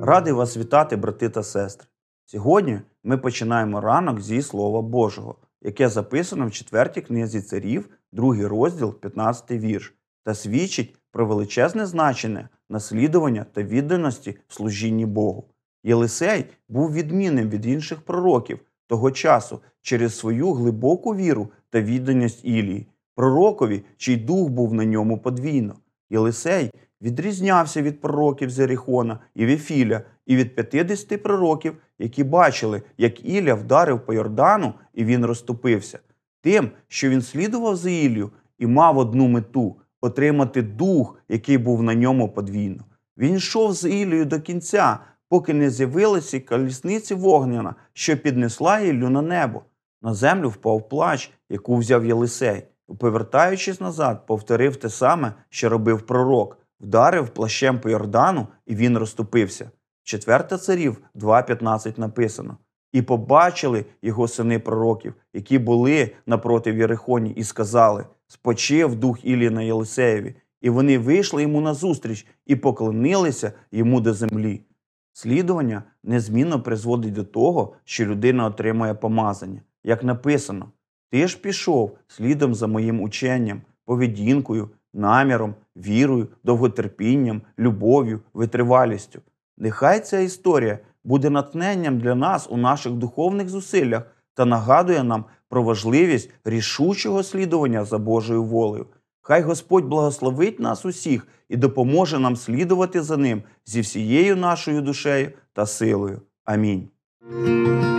Радий вас вітати, брати та сестри. Сьогодні ми починаємо ранок зі Слова Божого, яке записано в 4 книзі Царів, 2 розділ, 15 вірш, та свідчить про величезне значення наслідування та відданості в служінні Богу. Єлисей був відмінним від інших пророків того часу через свою глибоку віру та відданість Ілії, пророкові, чий дух був на ньому подвійно. Єлисей відрізнявся від пророків з Єрихона і Віфіля, і від 50 пророків, які бачили, як Ілля вдарив по Йордану, і він розступився. Тим, що він слідував за Іллею і мав одну мету – отримати дух, який був на ньому подвійно. Він йшов з Іллею до кінця, поки не з'явилася колісниця вогняна, що піднесла Іллю на небо. На землю впав плач, яку взяв Єлисей. Повертаючись назад, повторив те саме, що робив пророк. Вдарив плащем по Йордану, і він розступився. 4 Царів 2.15 написано. І побачили його сини пророків, які були напроти Єрихоні, і сказали: спочив дух Іллі на Єлисеєві. І вони вийшли йому назустріч і поклонилися йому до землі. Слідування незмінно призводить до того, що людина отримує помазання. Як написано: ти ж пішов слідом за моїм ученням, поведінкою, наміром, вірою, довготерпінням, любов'ю, витривалістю. Нехай ця історія буде натхненням для нас у наших духовних зусиллях та нагадує нам про важливість рішучого слідування за Божою волею. Хай Господь благословить нас усіх і допоможе нам слідувати за Ним зі всією нашою душею та силою. Амінь.